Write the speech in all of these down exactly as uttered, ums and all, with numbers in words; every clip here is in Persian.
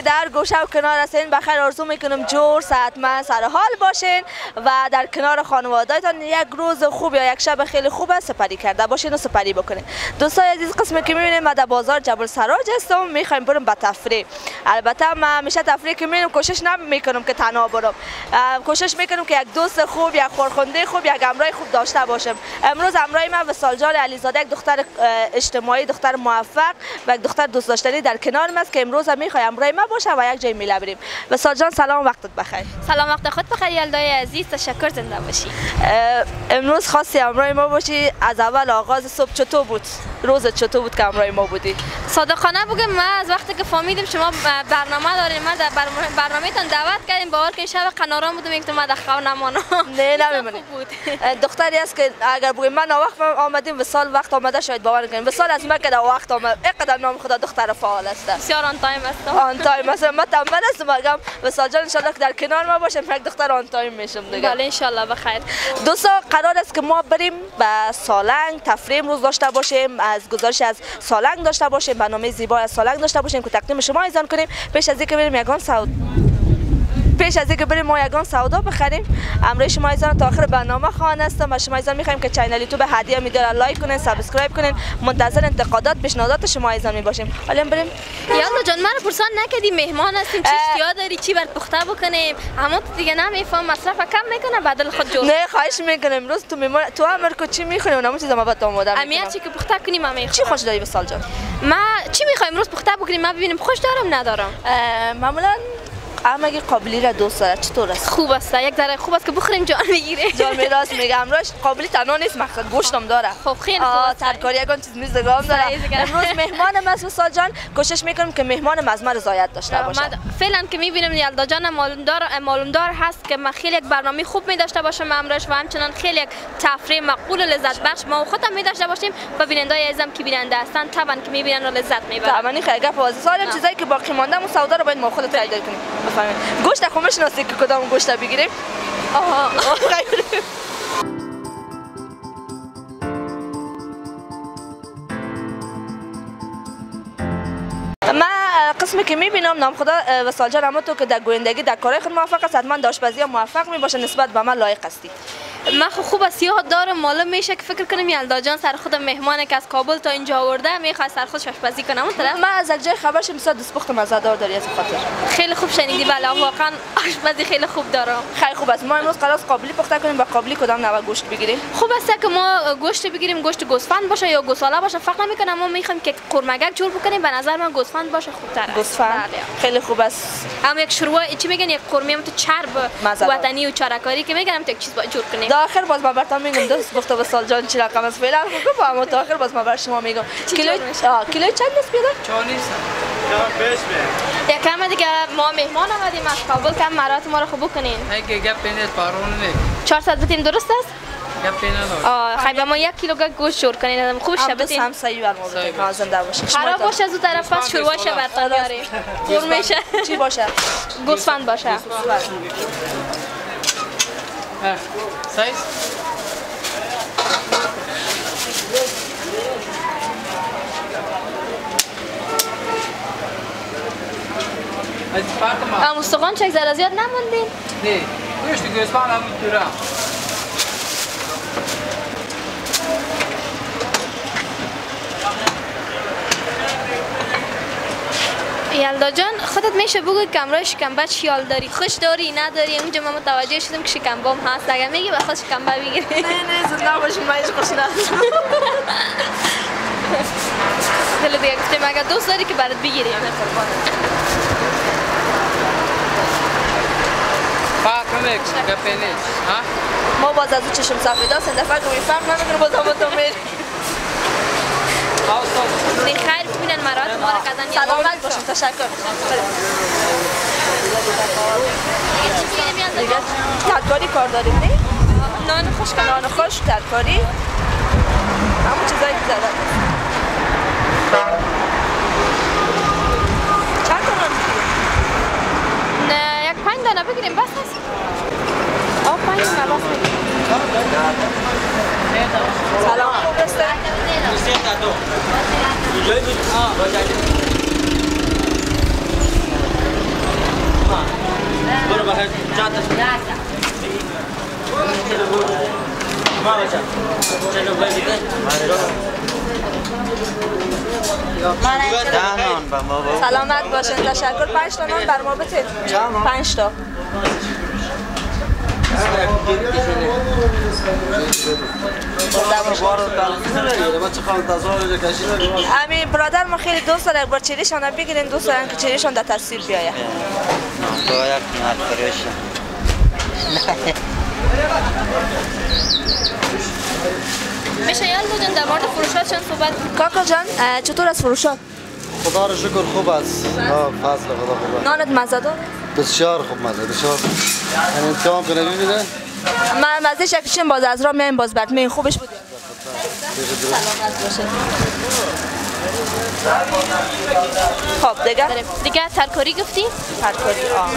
در گوشه و کنار هستین بخیر آرزو میکنم جور صحتمند سر حال باشین و در کنار خانواده‌تان یک روز خوب یا یک شب خیلی خوب سپری کرده باشین و سپری بکنین. دوستای عزیز قسمی که میبینیم ما در بازار جبل سراج هستم میخوایم بریم به تفریح. البته من همیشه تفریح که میرم کوشش نمیکنم که تنها برم، کوشش میکنم که یک دوست خوب یک خورخنده خوب یک همراه خوب داشته باشم. امروز همراه من وصال جان علیزاده یک دختر اجتماعی دختر موفق و یک دختر دوست داشتنی در کنارم است که امروز هم میخوام همراه ما باشه و یک جای میله بریم. وصال جان سلام وقتت بخیر. سلام وقت خود بخیر یلدای عزیز، تشکر زنده باشی. امروز خواستی همراه ما باشی، از اول آغاز صبح چطور بود؟ روزت چطور بود که همراه ما بودی؟ صادقانه بگم من از وقتی که فهمیدم شما برنامه دارین ما در برنامه‌تان دعوت کردیم باور کنید شب قنارام بودم یک تو ما در خواب نمانم. نه نمی‌مونی. دختری است که اگر بگم من وقت آمدیم وصال وقت آمده شاید باور کنید. وصال از ما که در وقت آمد اینقدر نام خدا دختر فعال است. بسیار آن تایم است. آن تایم مثلا من تنبل هستم میگم وصال جان ان شاء الله که در کنار ما باشه یک دختر آن تایم میشم دیگه. بله ان شاء الله بخیر. دوستا قرار است که ما بریم به سالنگ تفریح روز داشته باشیم، از گزارش از سالنگ داشته باشیم، برنامه زیبا از سالنگ داشته باشیم که تقدیم شما ایزان کنیم. پیش از اینکه بریم یگان سعود پیش از اینکه بریم ما یگان سودا بخریم امروز شما ایزان تا آخر برنامه خواهان هستم و شما ایزان میخوایم که چینل یوتیوب هدیه میداره لایک کنین سابسکرایب کنین، منتظر انتقادات پیشنهادات شما ایزان میباشیم. حالا بریم. یالا جان من پرسان نکردی مهمان هستیم چی اشتیاق داری چی بر پخته بکنیم اما تو دیگه نمیفهم مصرف کم میکنه بدل خود جور. نه خواهش میکنم امروز تو میمون تو امر کو چی میخونی اونم چیزا ما با تو آماده میکنم. امیر چی که پخته کنیم ما میخوام. چی خوش داری وصال جان؟ ما چی میخوایم امروز پخته بکنیم ما ببینیم خوش دارم ندارم. معمولا اما اگه قابلی را دوست داره چطور است؟ خوب است یک ذره خوب است که بخوریم جان میگیره. جان میراث میگم امروز قابلی تنها نیست مقصد گوشتم داره. خب خیلی خوب است. ترکاری یگان چیز میز دگام داره. امروز مهمانم است وصال جان کوشش میکنم که مهمانم از من رضایت داشته باشه. فعلا که میبینم یلدا جان معلومدار معلومدار هست که من خیلی یک برنامه خوب می‌داشته باشم امروز و همچنان خیلی یک تفریح مقبول و لذت بخش ما خودم می‌داشته باشیم و بینندای عزیزم که بیننده هستن طبعا که میبینن و لذت میبرن. طبعا خیلی گپ واضحه سالم چیزایی که باقی مانده و سودا رو باید ما خودت پیدا کنیم. بفهمید. گوشت خو میشناسی که کدام گوشت بگیریم؟ آها. من قسمی که میبینم نام خدا وصال جان اما تو که در گویندگی در کارهای خود موفق است حتما در آشپزی موفق میباشه نسبت به من لایق هستی. من خب خوب است یاد دارم معلوم میشه که فکر کنم یلدا جان سر خودم مهمانه که از کابل تا اینجا آورده میخواد سر خودش آشپزی کنه اون طرف. من از یک جای خبر شدم مثلا دستپخت مزه‌دار داری از خاطر. خیلی خوب شنیدی بله واقعا آشپزی خیلی خوب دارم. خیلی خوب است ما امروز قرار قابلی پخته کنیم با قابلی کدام نوع گوشت بگیریم؟ خوب است که ما گوشت بگیریم گوشت گوسفند باشه یا گوساله باشه فرق نمیکنه ما میخوایم که قورمگک جور بکنیم به نظر من گوسفند باشه خوبتره. گوسفند خیلی خوب است. هم یک شوروا چی میگن یک قرمه تو چرب وطنی و چارکاری که میگن یک چیز با جور کنیم. داخل باز ما براتون میگم دوست گفته وصال جان چی رقم است فعلا خوب اما تا آخر باز ما بر شما میگم کیلو کیلو چند است بیاد؟ چهارصد. یا بیش به. یک کم دیگه ما مهمان آمدیم از کابل کم مرات ما رو خوب کنین. اگه گپ بینید پارون نه. چهارصد بتیم درست است؟ گپ نداره. آه خیلی ما یک کیلو گوشت جور کنین خوب شه بتیم. هم صحیح بر ما بتیم نازم در باشه. خراب باشه از اون طرف پس شوروا شه براتون بیاریم. قورمه شه. چی باشه؟ گوسفند باشه. سایز از پارت ما ام استخوان چک زیاد زیاد نموندین؟ نه گوشت گوسفند هم میتونه یلدا جان خودت میشه بگو کمرای شکمبه چیال داری خوش داری نداری اونجا ما متوجه شدم که شکمبام هست اگر میگی به خود شکمبه بگیری نه نه زنده باشی من هیچ خوش ندارم دل دیگه گفتیم اگر دوست داری که برات بگیری فرق نمیکنه گپ نیست ها ما باز از اون چشم سفید است دفعه که فرق نمیکنه باز هم تو میری نه خیر ببینن مرات ما رو کردن سلامت باشین تشکر دیگه ترکاری کار داریم نه؟ نان خوش کن نان خوش ترکاری همون چیزایی که زدن چند تا نان بگیریم؟ نه یک پنج دانه بگیریم بس هست آه پنج دانه بس بگیریم سلام خوب هسته؟ برو بخیر جاتش ما بچه چلو بگیده سلامت باشین. تشکر. پنج تا نان بر ما بتید. پنج تا. امی برادر ما خیلی دوست داره یک بار چریشان بگیرین، دوست دارن که چریشان در تصویر بیایه. باید نرفریشن میشه یاد بودن در مورد فروشاتشان صحبت؟ کاکا جان چطور از فروشات؟ خدا رو شکر خوب است. فضل خدا خوب است. نانت مزه داره؟ بسیار خوب مزه بسیار. یعنی امتحان کنه ببینه. من مزه شکشیم باز از راه میایم باز بعد میین خوبش بود. سلامت باشه. خب دیگه دیگه ترکاری گفتی؟ ترکاری آه.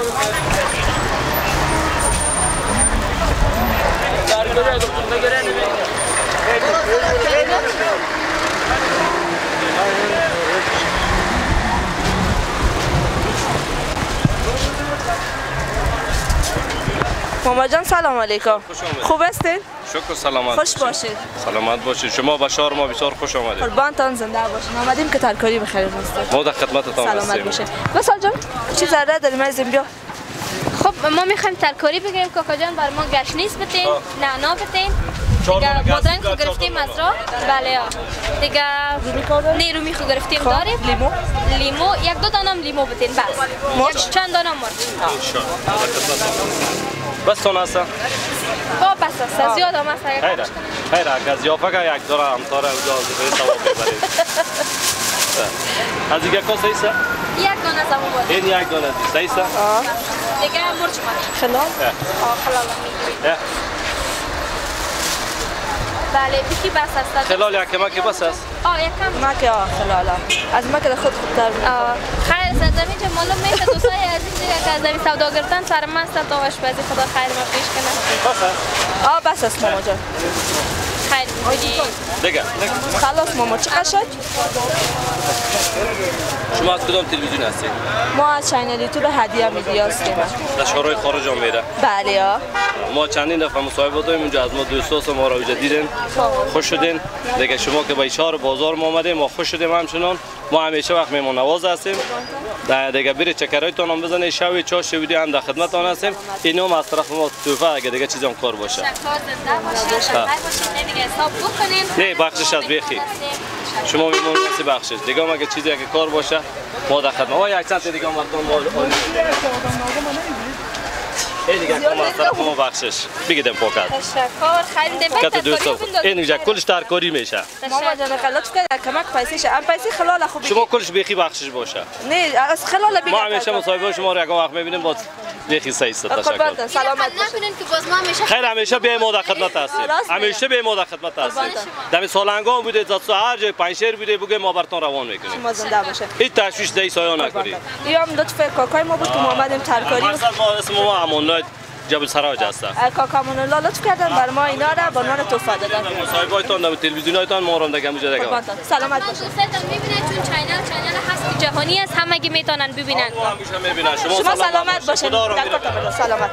ماما جان سلام علیکم. خوب هستین؟ شکر سلامت. خوش باشید. سلامت باشید. شما بشار ما بسیار خوش آمدید. قربانتان زنده باشین. آمدیم که ترکاری بخریم هستید. ما در خدمتتان هستیم. سلامت باشید. وصال جان چی ذره داریم از بیا. خب ما میخوایم ترکاری بگیریم کاکا جان، بر ما گشنیز بتین، نعنا بتین. دیگه بادرنگ خو گرفتیم از راه. بله ها. دیگه نیرومی خو گرفتیم داریم. لیمو. لیمو یک دو دانم لیمو بتین بس. مرچ چند دانم مرچ. بس تون هست؟ با بس است. زیاد هم است. خیره. خیره. اگر زیافه که یک داره همطاره اجازه ثواب ببرید. از دیگه کاسه ایسه؟ یک دانه زمون بود. این یک دانه دیسته ایسه؟ دیگه مرچ مانی. خلال؟ آه خلال میگیرید. بله بیکی بس است. خلال یک کمکی بس است؟ آه یک کم. ما که آه خلال از ما که خود خوبتر بود. خیر سرزمین چه معلوم میشه دوستای عزیز دیگه که از زمین سودا گرفتن سرمست تا آشپزی خدا خیر ما پیش کنه. بس است؟ آه بس است ماما جان. خیر بودی. دیگه. خلاص ماما چقدر شد؟ شما از کدام تلویزیون هستید؟ ما از چینل یوتیوب هدیه میدیا هستیم. در شهرهای خارج هم میره؟ بله ها. ما چندین دفعه مصاحبه دادیم اونجا از ما دوستاست ما را وجود دیدین خوش شدین. دیگه شما که به شهر بازار ما آمدیم ما خوش شدیم همچنان. ما همیشه وقت میمون نواز هستیم. دیگه برید چکرایتون هم بزنید شوی چا شویدی هم در خدمتتان هستیم. اینم از طرف ما توفه اگه دیگه چیزی هم کار باشه. شکر زنده باشید. خیر باشید. نمیگه حساب بکنین. نه بخشش از بیخی. شما میمون نسی بخشش. دیگه هم اگه چیزی اگه کار باشه ما در خدمت. آ یک سانتی دیگه هم وقتون ما این دیگه کم از طرف ما بخشش بگیدم پاکت. تشکر خیلی کت دوستان این دیگه کلش ترکاری میشه. ماما جان لطف کنید کمک پیسیش ام پیسی خلال خوبی. شما کلش بیخی بخشش باشه. نه از خلال بگید. ما همیشه مصاحبه شما رو یکم وقت میبینیم باز بیخی سعی است. تشکر. سلامت باشید. نبینین که باز ما همیشه خیر همیشه به ما در خدمت هستیم. همیشه به ما در خدمت هستیم. دم سالنگام بوده زات هر جای پنجشیر بوده بگه ما براتون روان میکنیم. ما زنده باشه. هیچ تشویش دهی سایه نکنید. ایام لطف کاکای ما بود که ما اومدیم ترکاری. مثلا ما اسم ما امان‌الله جبل سراج هست. کاکامون الله لطف کردن بر ما اینا را با نان توفه دادن. مصاحبه‌تان در تلویزیون‌هایتان ما رو دیگه می‌جوده دیگه. سلامت باشید. دوستان میبینن چون چینل چینل هست که جهانی است همگی میتونن ببینن. ما همیشه می‌بینن. شما, شما سلامت باشید. سلامت.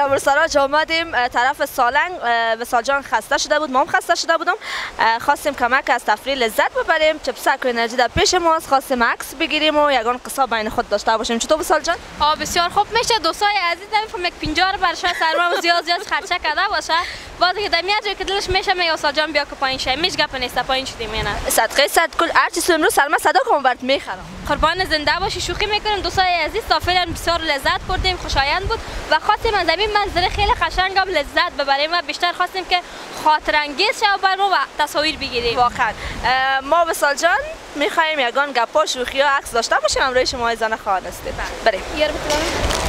امروز آمدیم طرف سالنگ. وصال جان خسته شده بود، ما هم خسته شده بودم. خواستیم کمک از تفریح لذت ببریم. چپسک و انرژی در پیش ماست. خواستیم عکس بگیریم و یگان قصه بین خود داشته باشیم. چطور وصال جان؟ آه بسیار خوب میشه. دوستای عزیز نمیفهم یک پنجاه برش سرما زیاد زیاد خرچه کرده باشه. وقتی که دمیاد جای که دلش میشه می وصال جان بیا که پایین شه. میش گپ نیست پایین شدیم نه. صدقه صد کل هر چیز امروز سلمه صدا کم برات میخرم. قربان زنده باشی. شوخی میکنم دوستای عزیز. تا فعلا بسیار لذت بردیم، خوشایند بود و خواستیم از این منظره خیلی قشنگم لذت ببریم و بیشتر خواستیم که خاطر انگیز شه بر ما و تصاویر بگیریم. واقعا ما وصال جان میخوایم یگان گپا شوخی ها عکس داشته باشیم. همراه شما زن خواهان هستیم. بریم. یار بتونم.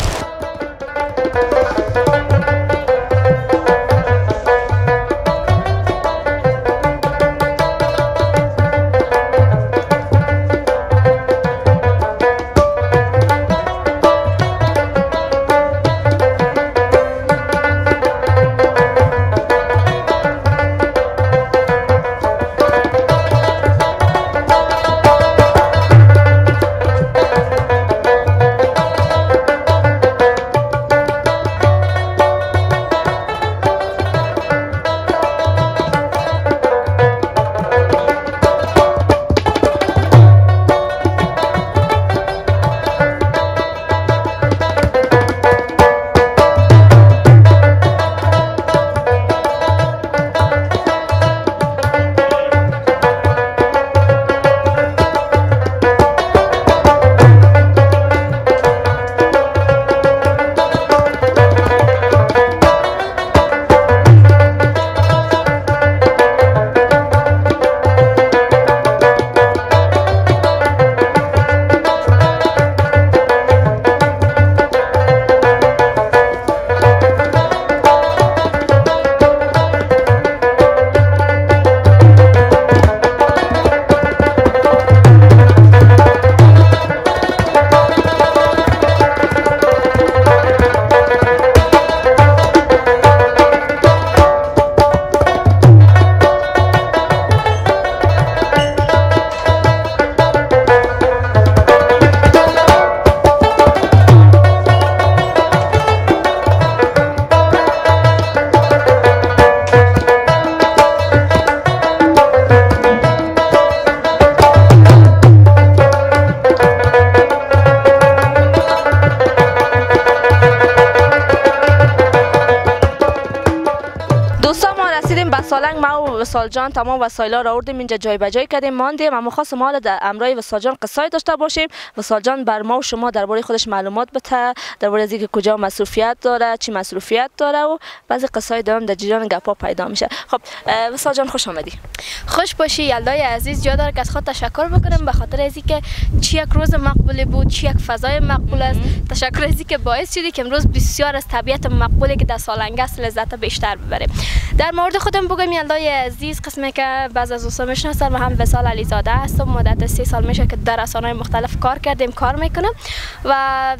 سالنگ ما و وصال جان تمام وسایل را آوردیم اینجا جای به جای کردیم ماندیم. اما خواستم حالا در امرای وصال جان قصه داشته باشیم. وصال جان بر ما و شما درباره خودش معلومات بده، درباره از اینکه کجا مصروفیت داره، چی مصروفیت داره و بعضی قصه دوام در جریان گپا پیدا میشه. خب وصال جان خوش آمدی. خوش باشی یلدای عزیز. جا داره که از خود تشکر بکنم به خاطر از اینکه چی یک روز مقبول بود، چی یک فضای مقبول است. تشکر از اینکه باعث شدی که امروز بسیار از طبیعت مقبولی که در سالنگ است لذت بیشتر ببریم. در مورد خودم بگم یلدای عزیز، قسمی که بعض از دوستان میشناسن و هم وصال علیزاده هستم. مدت سه سال میشه که در رسانه‌های مختلف کار کردیم، کار میکنم و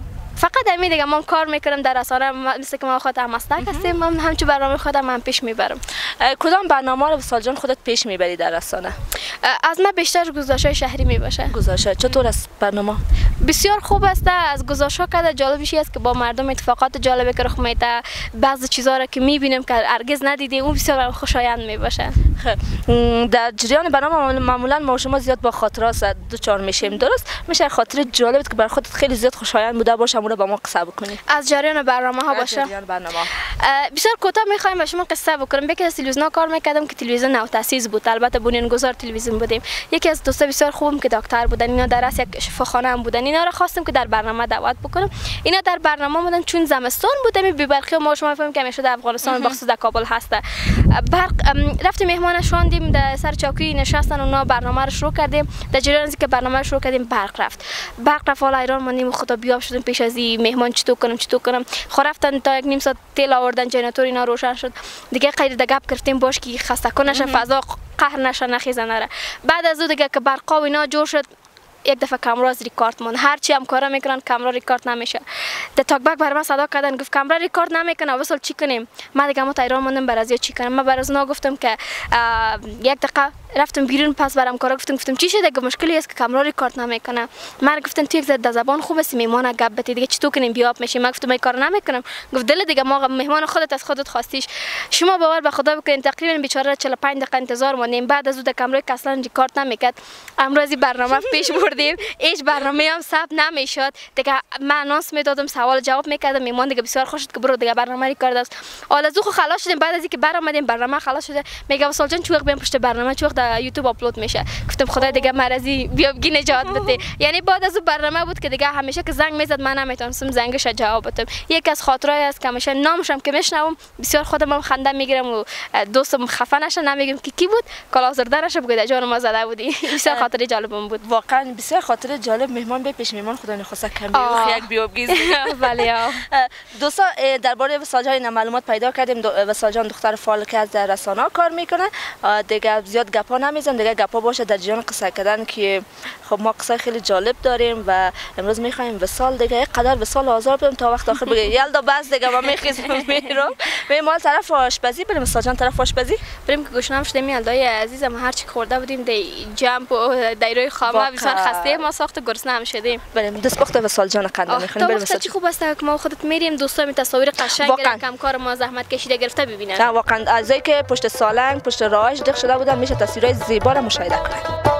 فقط همین دیگه من کار میکنم در رسانه. مثل که ما خودم مسلک هستیم، من همچون برنامه خودم من پیش میبرم. کدام برنامه رو وصال جان خودت پیش میبری در رسانه؟ از من بیشتر گزارش‌های شهری میباشه. گزارش چطور است برنامه؟ بسیار خوب است. از گزارش‌ها که جالبیش است که با مردم اتفاقات جالبی که رخ میده، بعضی چیزا رو که میبینیم که هرگز ندیدیم، اون بسیار خوشایند میباشه. در جریان برنامه معمولا ما شما زیاد با خاطرات دوچار میشیم، درست؟ میشه خاطر جالبی که بر خودت خیلی زیاد خوشایند بوده باشه رو با ما قصه بکنی. از جریان برنامه ها باشه. جریان برنامه. بسیار کوتاه میخوایم با شما قصه بکنم. یکی از تلویزیون کار میکردم که تلویزیون نو تاسیس بود. البته بنیانگذار تلویزیون بودیم. یکی از دوستا بسیار خوبم که دکتر بودن، اینا در اس یک شفاخانه هم بودن. اینا رو خواستم که در برنامه دعوت بکنم. اینا در برنامه بودن چون زمستان بودم بی برقی ما شما فهمیم که همیشه در افغانستان بخصوص در کابل هسته. برق رفتیم مهمان شوندیم در سر چوکی نشستن اونا برنامه رو شروع کردیم. در جریان از که برنامه رو شروع کردیم برق رفت. برق رفت حالا ایران ماندیم خدا بیاب شدیم پیش از این مهمان چطور کنم چطور کنم. خو رفتن تا یک نیم ساعت تیل آوردن، جنراتور اینا روشن شد. دیگه غیر د گپ کردیم باش که خسته کنه فضا قهر نشه نخیزه نره. بعد از اون دیگه که برقا و اینا جور شد یک دفعه کامرا از ریکارد مون. هر چی هم کارا میکنن کامرا ریکارد نمیشه. د تاک بک بر من صدا کردن گفت کامرا ریکارد نمیکنه وصل چی کنیم. من دیگه ما ایران موندم بر از چی کنم. من بر از اونا گفتم که یک دقیقه رفتم بیرون پس برام کارا گفتم گفتم چی شده؟ گفت مشکلی است که کامرا ریکارد نمیکنه. من گفتم تو یک ذره زبان خوب است میهمان گپ بده دیگه چطور کنیم بیاب میشی؟ من گفتم من کار نمیکنم. گفت دل دیگه ما مهمان خودت از خودت خواستیش. شما باور به خدا بکنین تقریبا بیچاره چهل و پنج دقیقه انتظار ماندیم. بعد از اون د کامرای که اصلا ریکارد نمیکرد امروزی برنامه پیش بردیم. هیچ برنامه هم ثبت نمیشد. دیگه من اناس میدادم سوال جواب میکردم میهمان دیگه بسیار خوش شد که برو دیگه برنامه ریکارد است. حالا از خو خلاص شدیم. بعد از اینکه برآمدیم برنامه خلاص شده میگه وصال جان چوق بیام پشت برنامه چوق در یوتیوب آپلود میشه. گفتم خدا دیگه مرضی بیا بگی نجات بده. یعنی بعد از اون برنامه بود که دیگه همیشه که زنگ میزد من نمیتونستم زنگش جواب بدم. یک از خاطرای است که همیشه نامشم که میشنوم بسیار خودم هم خنده میگیرم و دوستم خفه نشه نمیگم که کی بود کلا زرده نشه بگه جان ما زده بودی. بسیار خاطره جالبم بود. واقعا بسیار خاطره جالب. مهمان به پیش مهمان خدا نخواسته کم بیوخ یک بیوبگیز. بله. دوستا درباره وصال جان معلومات پیدا کردیم. وصال جان دختر فعال که از رسانه‌ها کار میکنه. دیگه زیاد گپا نمیزنم دیگه گپا باشه در جریان قصه کردن که خب ما قصه خیلی جالب داریم و امروز میخوایم وصال دیگه یک قدر وصال آزار بدیم تا وقت آخر بگه یلدا بس دیگه ما میخیزیم میرم. بریم مال طرف آشپزی بریم. وصال جان طرف آشپزی بریم که گوشنام شدیم. یلدای عزیزم هر چی خورده بودیم دی جمپ و دایره خامه بسیار خسته ما ساخت گرسنه هم شدیم. بریم دست پخت وصال جان قنده میخوریم. بریم وصال چی خوب است که ما خودت میریم دوستا می تصاویر قشنگ کم کار ما زحمت کشیده گرفته ببینن. واقعا از که پشت سالنگ پشت راهش دق شده بودن میشه تصویرای زیبا را مشاهده کنید.